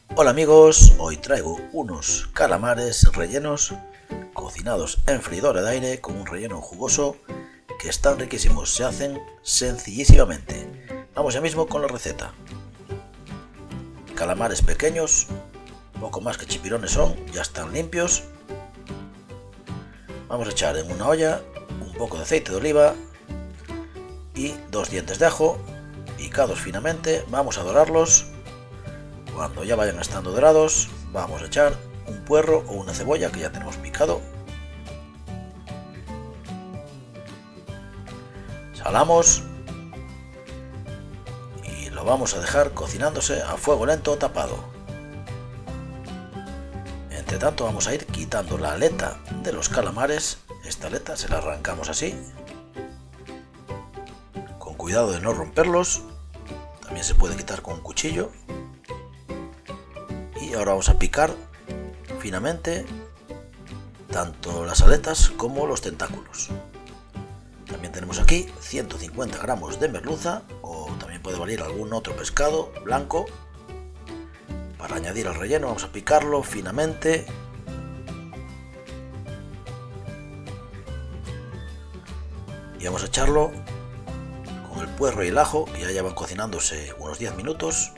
Hola amigos, hoy traigo unos calamares rellenos cocinados en freidora de aire con un relleno jugoso que están riquísimos, se hacen sencillísimamente. Vamos ya mismo con la receta. Calamares pequeños, poco más que chipirones son, ya están limpios. Vamos a echar en una olla un poco de aceite de oliva y 2 dientes de ajo picados finamente. Vamos a dorarlos. Cuando ya vayan estando dorados, vamos a echar un puerro o una cebolla que ya tenemos picado. Salamos y lo vamos a dejar cocinándose a fuego lento tapado. Entre tanto vamos a ir quitando la aleta de los calamares. Esta aleta se la arrancamos así, con cuidado de no romperlos. También se puede quitar con un cuchillo. Y ahora vamos a picar finamente tanto las aletas como los tentáculos. También tenemos aquí 150 gramos de merluza, o también puede valer algún otro pescado blanco. Para añadir al relleno vamos a picarlo finamente. Y vamos a echarlo con el puerro y el ajo, que ya llevan cocinándose unos 10 minutos.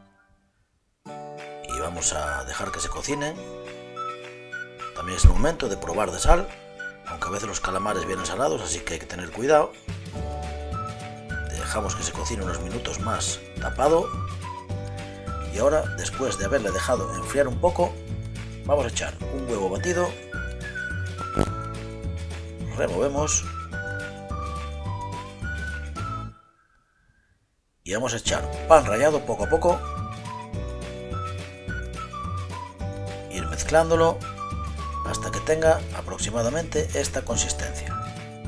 Y vamos a dejar que se cocinen. También es el momento de probar de sal, aunque a veces los calamares vienen salados, así que hay que tener cuidado. Dejamos que se cocine unos minutos más tapado. Y ahora, después de haberle dejado enfriar un poco, vamos a echar un huevo batido. Removemos. Y vamos a echar pan rallado poco a poco. Ir mezclándolo hasta que tenga aproximadamente esta consistencia.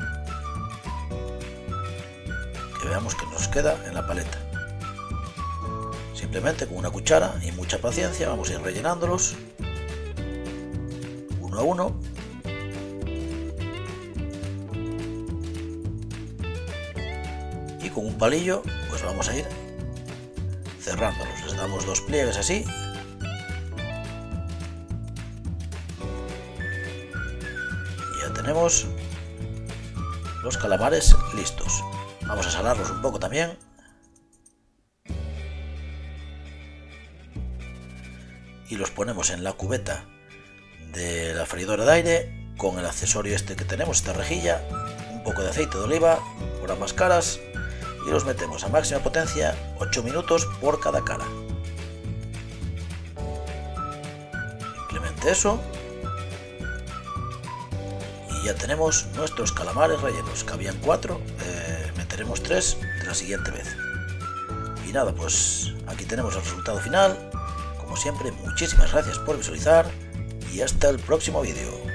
Que veamos que nos queda en la paleta. Simplemente con una cuchara y mucha paciencia vamos a ir rellenándolos uno a uno. Y con un palillo pues vamos a ir cerrándolos. Les damos 2 pliegues así. Tenemos los calamares listos. Vamos a salarlos un poco también. Y los ponemos en la cubeta de la freidora de aire con el accesorio este que tenemos, esta rejilla, un poco de aceite de oliva por ambas caras, y los metemos a máxima potencia 8 minutos por cada cara. Simplemente eso. Y ya tenemos nuestros calamares rellenos, que habían 4, meteremos 3 de la siguiente vez. Y nada, pues aquí tenemos el resultado final. Como siempre, muchísimas gracias por visualizar y hasta el próximo vídeo.